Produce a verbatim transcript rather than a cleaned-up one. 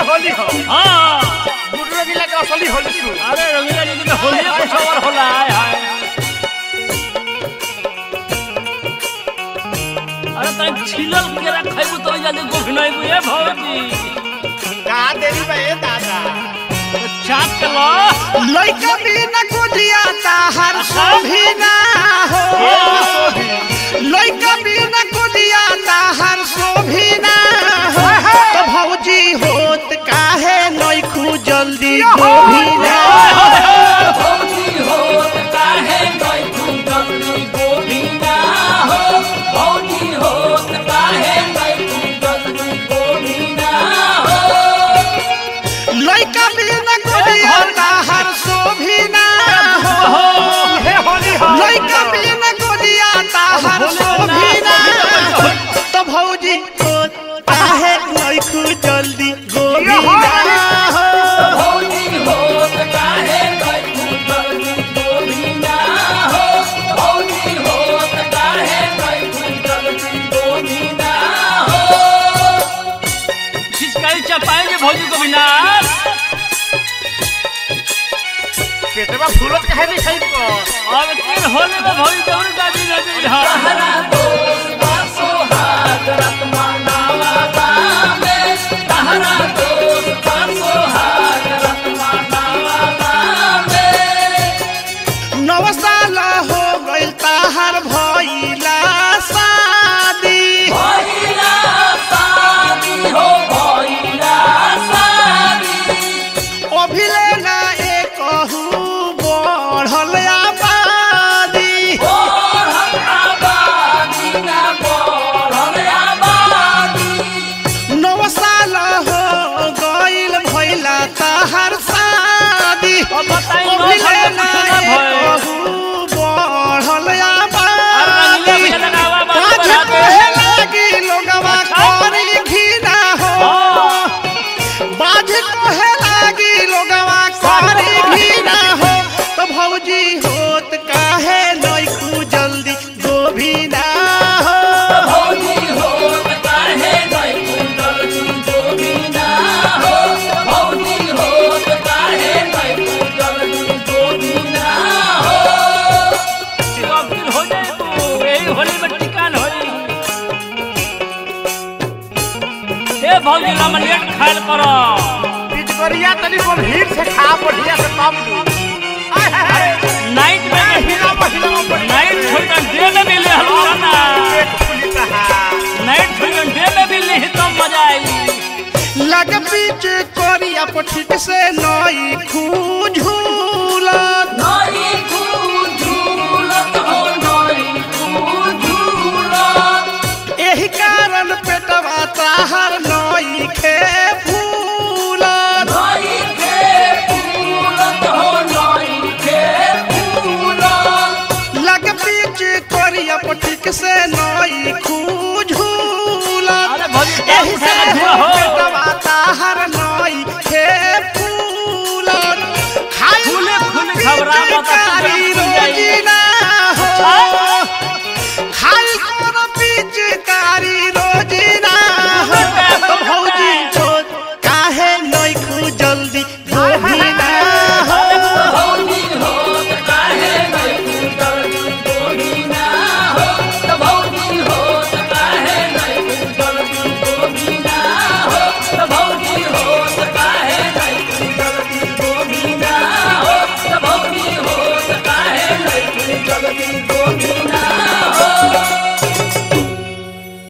होली हो। हां गुड रंगीला के असली होली सु। अरे रंगीला जी के होली कुछ और होला हाय हाय। अरे तन छिलल के रखैबू तो जल्दी गोखनैबू ए भौजी का देरी बे दादा चाट के लो लइका बिना गुजिया ताहर शोभिना हो लइका बिना गुजिया ताहर शोभिना हो तो भौजी होत काहे नइखू जल्दी गोभिना भौजी होत काहे नइखू जल्दी गोभिना हो भौजी होत काहे नइखू जल्दी गोभिना हो लइका बिना गुजिया ताहर शोभिना हो हे होली हो। लइका बिना गुजिया ताहर शोभिना तो भौजी होत काहे नइखू जल्दी गोभिना हो भौजी होत काहे नइखू जल्दी गोभिना हो भौजी होत काहे नइखू जल्दी गोभिना हो खिचकाई चपाएंगे भौजी को बिना पेटवा फूलत काहे नहीं सही को। अब तीन होली में भौजी जरूर गाड़ी लगी तहरा दोस्त बासो हाथ रत मनावा बामे तहरा दोस्त बासो हाथ रत मनावा बामे नौ साल हो गइल ताहर भइला शादी भइला शादी हो भइला शादी अभिले ना एकहु बढ़ल आबादी बढ़ल आबादी ना बढ़ल आबादी नौ साल हो गइल भइला ताहर शादी अब बताई नौ अभिले साल ना कुछ ना भइल। एकहु बढ़ल अरे आबादी रंगीला भैया लगावा बात पाँच बढ़ा दे। कहे लागी लोगवा करी घिना हो बाज कहे लागी लोगवा करी घिना हो तो भौजी होत काहे नइखू जल्दी गोभिना हो भौजी होत काहे नइखू जल्दी गोभिना हो भौजी होत काहे नइखू जल्दी गोभिना हो सब दिन हो जाए तू यही होली में टिकान होई ए भौजी लाम लेट खाइल करो पिचकरिया तनी गंभीर से खा बढ़िया से तब दू। आय हाय नाइट में हिला हिला बढ़िया। नाइट छोड़ डे में मिले हलवा ना पेट फूली तहा। नाइट छोड़ डे में मिले तो मजा आई लग बीच कोरिया पर ठीक से नइखू झूलत नई झूलत हो नई झूलत एही कारण पेटवा ताहर नइखे फूलत नई के फूलत हो नई के फूलत लग बीच कोरिया पर ठीक से नइखू झूलत अरे भौजी एही से धुआ हो पेटवा ताहर नइखे फूलत खाई फूले फूले घबरा मत कारी रोजी ना हो खाई कोन पिचकारी